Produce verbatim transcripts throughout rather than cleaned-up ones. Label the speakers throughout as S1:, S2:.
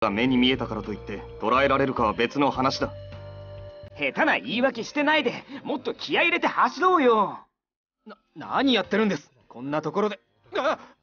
S1: が目に見えたからといって捕らえられるかは別の話だ。
S2: 下手な言い訳してないで、もっと気合い入れて走ろうよ。
S3: な、何やってるんです、こんなところで。あっ！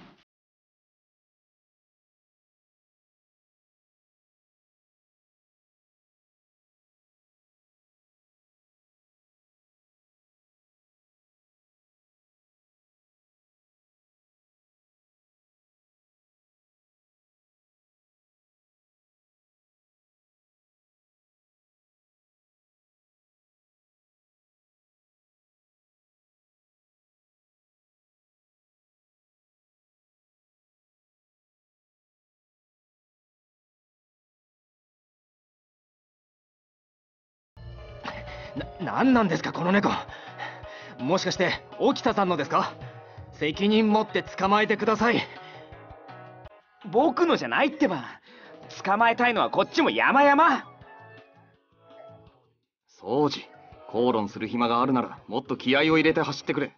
S3: な、何なんですかこの猫。もしかして沖田さんのですか？責任持って捕まえてください。
S2: 僕のじゃないってば。捕まえたいのはこっちも山々。
S1: そうじ、口論する暇があるならもっと気合を入れて走ってくれ。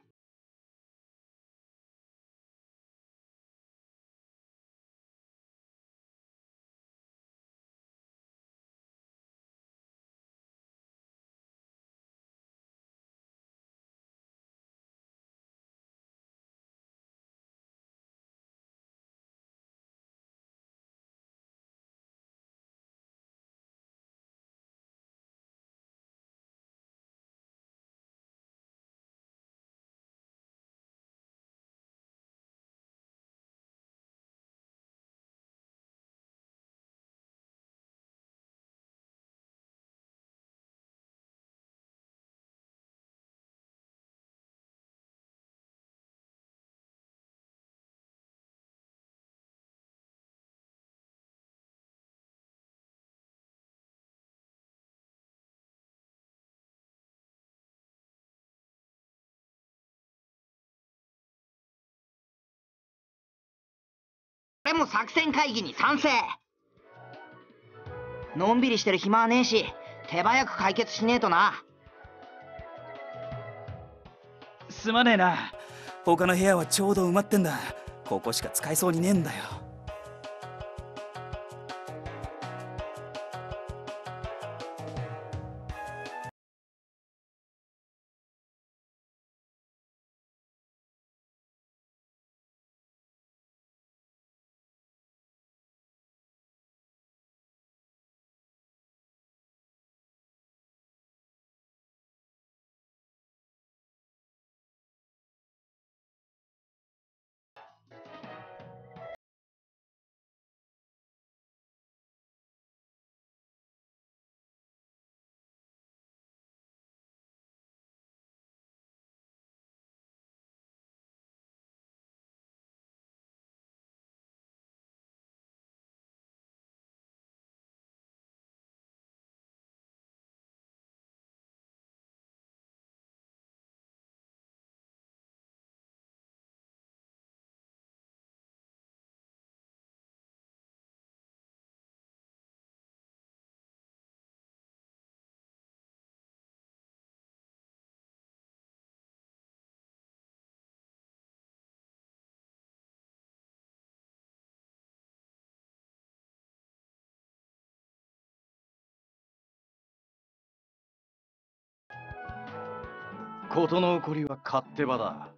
S4: 俺も作戦会議に賛成。のんびりしてる暇はねえし、手早く解決しねえとな。
S5: すまねえな、他の部屋はちょうど埋まってんだ。ここしか使えそうにねえんだよ。
S3: 事の起こりは勝手場だ。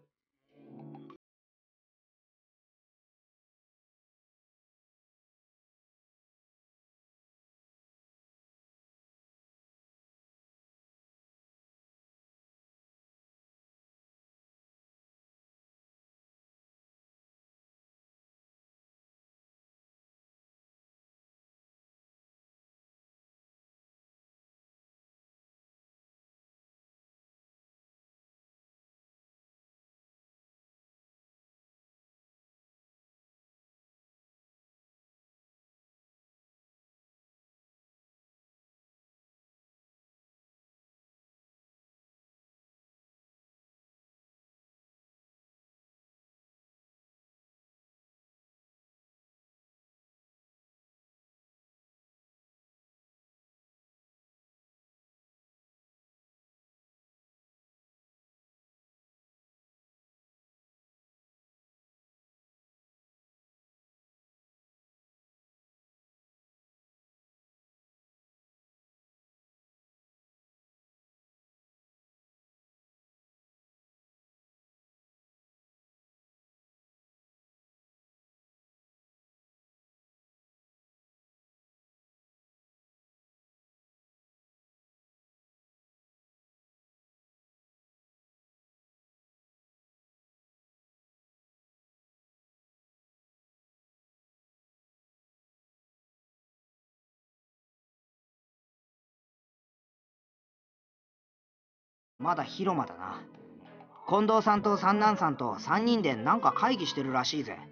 S4: まだ広間だな。近藤さんと三男さんとさんにんでなんか会議してるらしいぜ。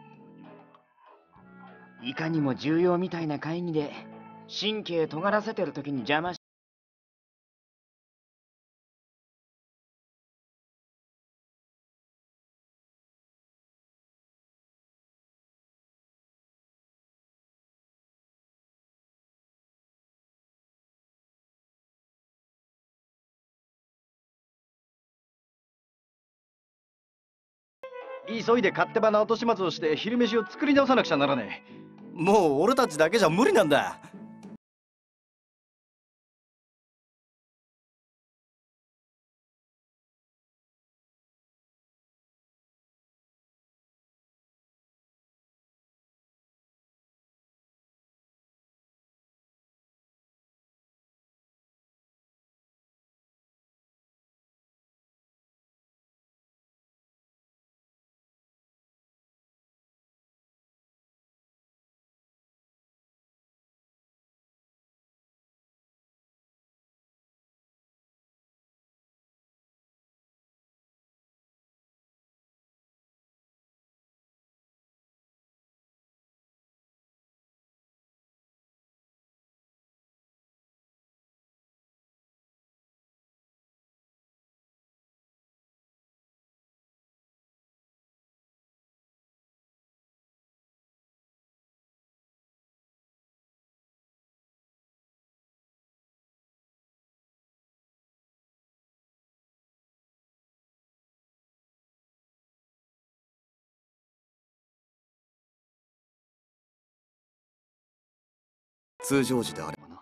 S2: いかにも重要みたいな会議で神経尖らせてる時に邪魔し。
S6: 急いで勝手場の後始末をして昼飯を作り直さなくちゃならねえ。
S5: もう俺たちだけじゃ無理なんだ。
S1: 通常時であればな。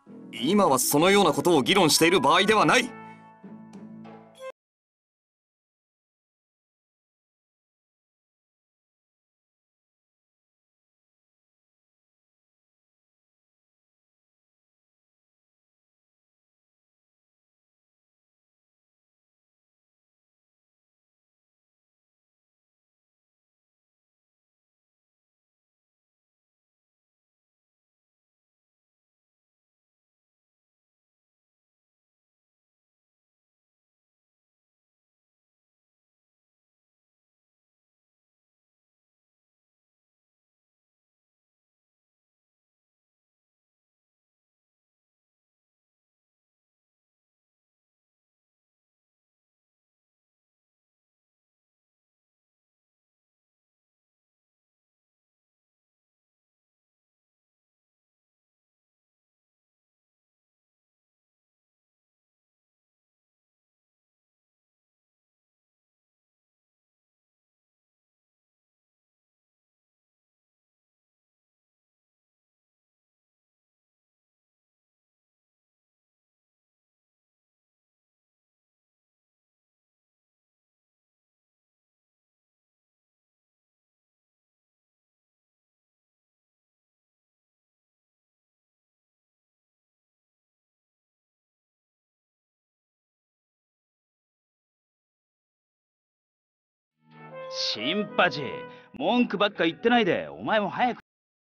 S1: 今はそのようなことを議論している場合ではない。
S5: 新八、文句ばっか言ってないで、お前も早く。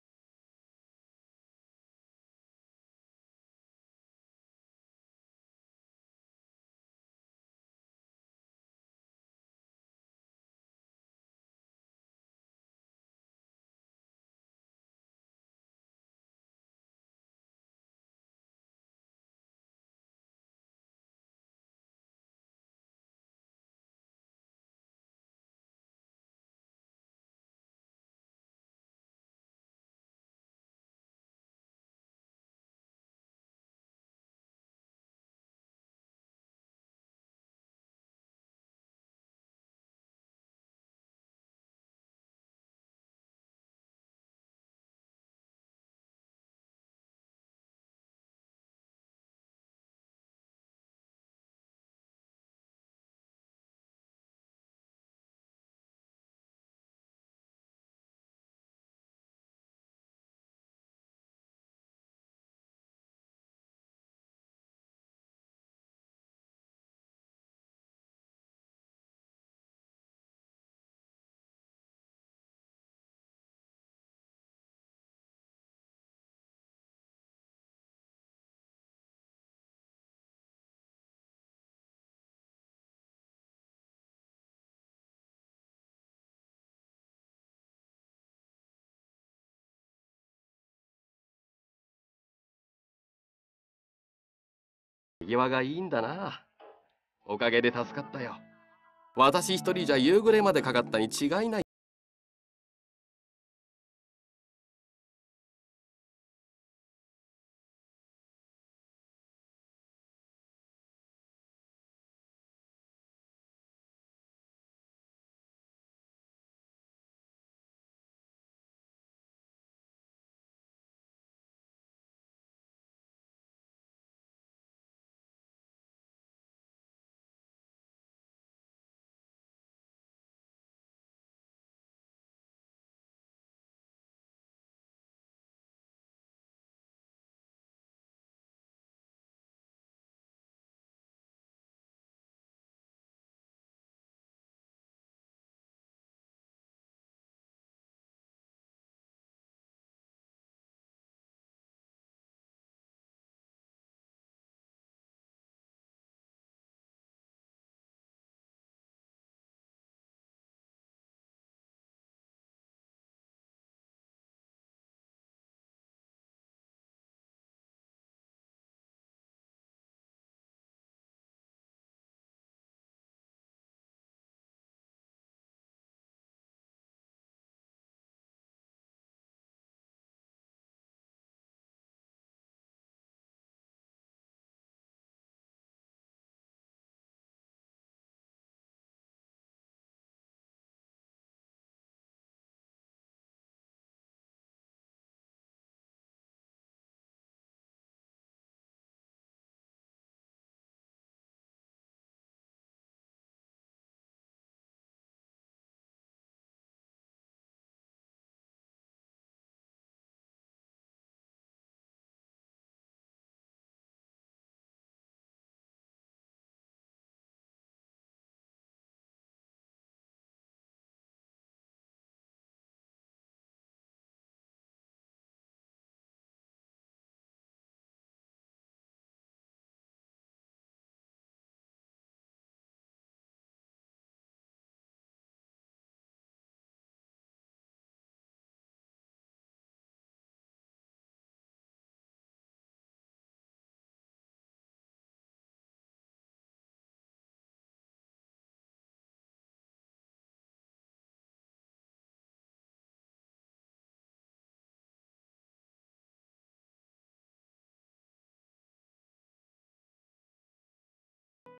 S7: 手際がいいんだな。おかげで助かったよ。私一人じゃ夕暮れまでかかったに違いない。